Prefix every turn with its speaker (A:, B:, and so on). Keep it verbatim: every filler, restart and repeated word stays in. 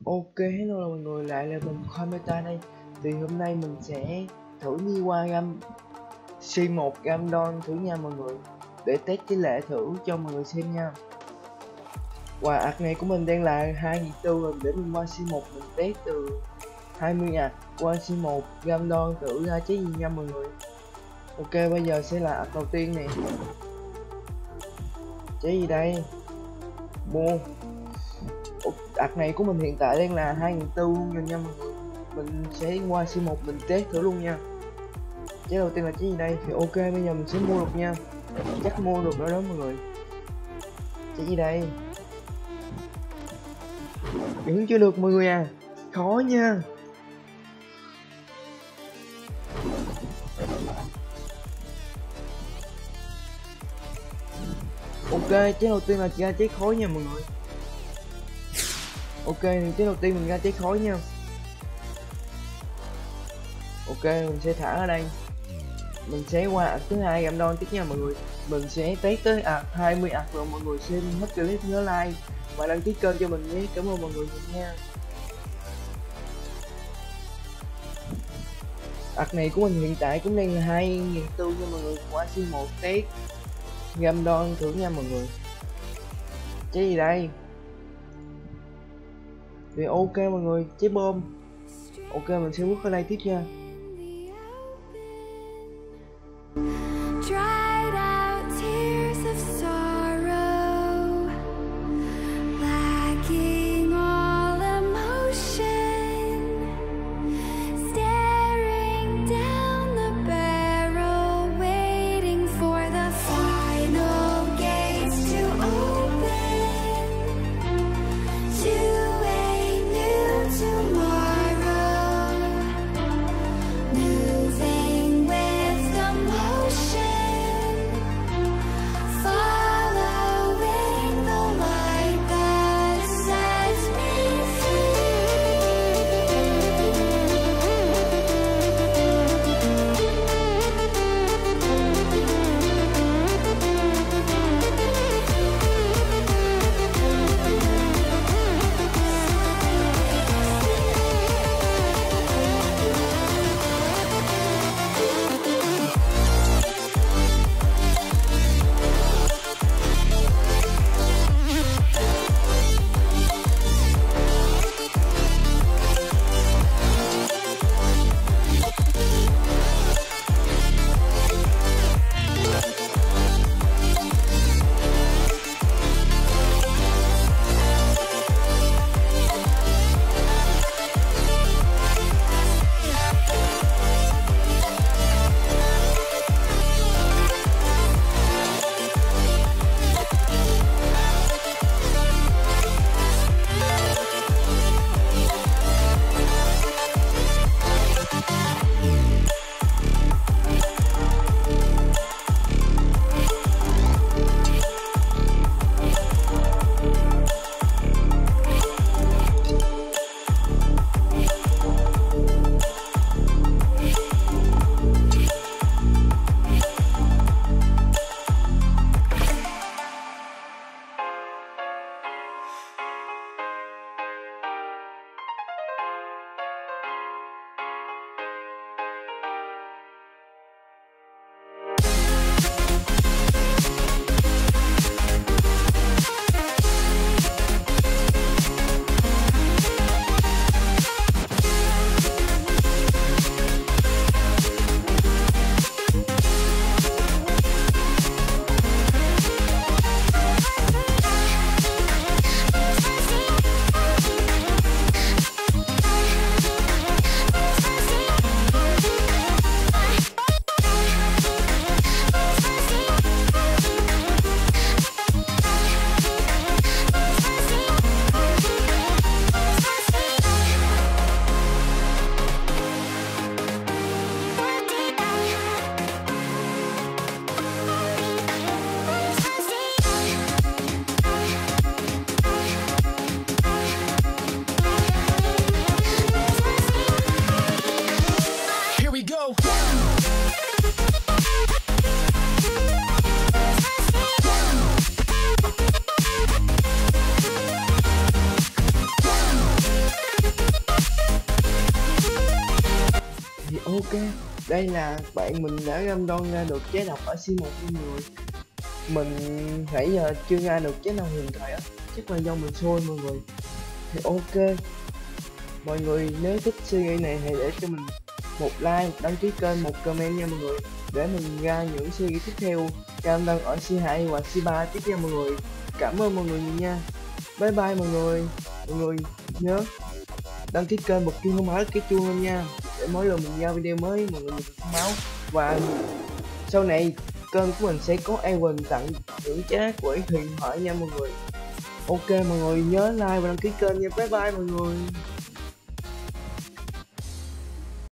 A: Ok, hello mọi người, lại là mình Khoai Meta đây. Thì hôm nay mình sẽ thử đi qua gam xê một Gamdon thử nha mọi người, để test cái lệ thử cho mọi người xem nha. Quà ạc này của mình đang là hai nghìn tư rồi, để mình qua xê một mình test từ hai mươi ạc qua xê một Gamdon thử ra trái gì nha mọi người. Ok, bây giờ sẽ là ạc đầu tiên này. Trái gì đây? Mua. Ạc này của mình hiện tại đang là hai nghìn tư luôn rồi nha mọi người. Mình sẽ qua xê một mình test thử luôn nha. Trái đầu tiên là trái gì đây? Thì ok, bây giờ mình sẽ mua được nha. Chắc mua được rồi đó mọi người. Trái gì đây? Vẫn chưa được mọi người à. Khó nha. Ok, trái đầu tiên là ra trái khói nha mọi người. Ok, thì trái đầu tiên mình ra trái khói nha. Ok, mình sẽ thả ở đây. Mình sẽ qua ạc thứ hai Gamdon tiếp nha mọi người. Mình sẽ test tới ạc hai mươi ạc rồi mọi người xem hết clip nhớ like và đăng ký kênh cho mình nhé. Cảm ơn mọi người nhiều nha. Ạc này của mình hiện tại cũng đang là hai nghìn tư nha mọi người. Qua xê một test Gamdon thử nha mọi người. Trái gì đây? Thì ok mọi người, trái bom. Ok, mình sẽ bước ở đây tiếp nha. Ok, đây là bạn mình đã random ra được trái độc ở xê một mọi người. Mình nãy giờ chưa ra được trái nào hiện tại á, chắc là do mình xôi mọi người. Thì ok, mọi người nếu thích series này hãy để cho mình một like, một đăng ký kênh, một comment nha mọi người, để mình ra những series tiếp theo cam đăng ở xê hai hoặc xê ba tiếp nha mọi người. Cảm ơn mọi người nhiều nha. Bye bye mọi người. Mọi người nhớ đăng ký kênh, bật chuông thông báo cái chuông lên nha, để mỗi lần mình ra video mới mọi người được thông báo. Và sau này kênh của mình sẽ có event tặng những trái của huyền thoại nha mọi người. Ok mọi người nhớ like và đăng ký kênh nha. Bye bye mọi người.